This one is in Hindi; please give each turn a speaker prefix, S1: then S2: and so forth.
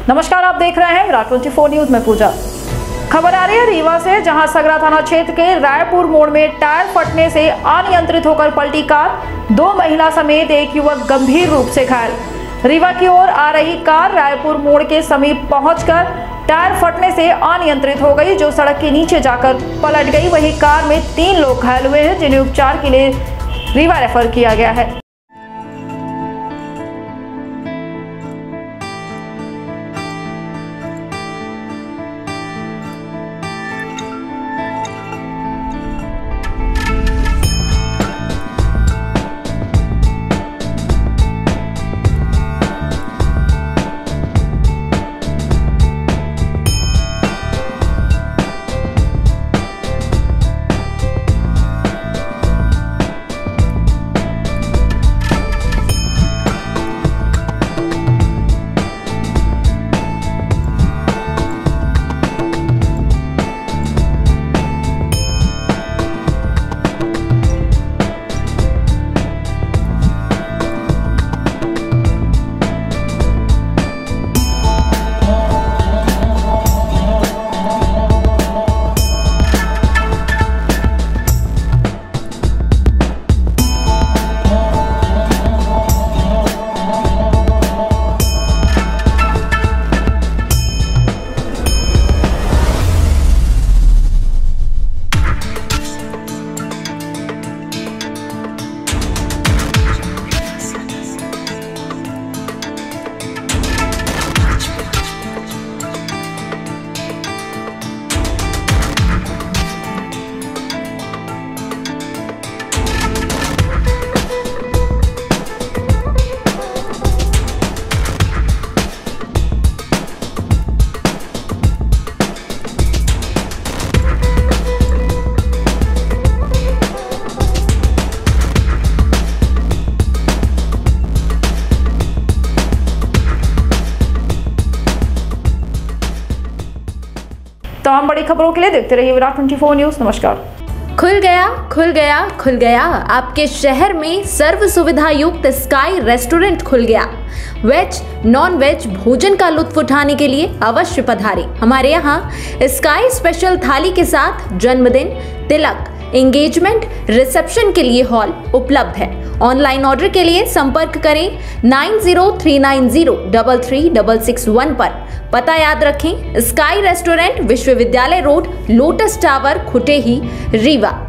S1: नमस्कार, आप देख रहे हैं विराट 24 न्यूज में पूजा। खबर आ रही है रीवा से, जहां सगरा थाना क्षेत्र के रायपुर मोड़ में टायर फटने से अनियंत्रित होकर पलटी कार, 2 महिला समेत एक युवक गंभीर रूप से घायल। रीवा की ओर आ रही कार रायपुर मोड़ के समीप पहुंचकर टायर फटने से अनियंत्रित हो गई, जो सड़क के नीचे जाकर पलट गई। वहीं कार में 3 लोग घायल हुए हैं, जिन्हें उपचार के लिए रीवा रेफर किया गया है। तमाम बड़ी खबरों के लिए देखते रहिए विराट 24 न्यूज। नमस्कार।
S2: खुल गया आपके शहर में सर्व सुविधा युक्त स्काई रेस्टोरेंट खुल गया। वेज नॉन वेज भोजन का लुत्फ उठाने के लिए अवश्य पधारें। हमारे यहाँ स्काई स्पेशल थाली के साथ जन्मदिन, तिलक, एंगेजमेंट, रिसेप्शन के लिए हॉल उपलब्ध है। ऑनलाइन ऑर्डर के लिए संपर्क करें 9039033661 पर। पता याद रखें, स्काई रेस्टोरेंट, विश्वविद्यालय road, lotus tower, Khutehi, Rewa.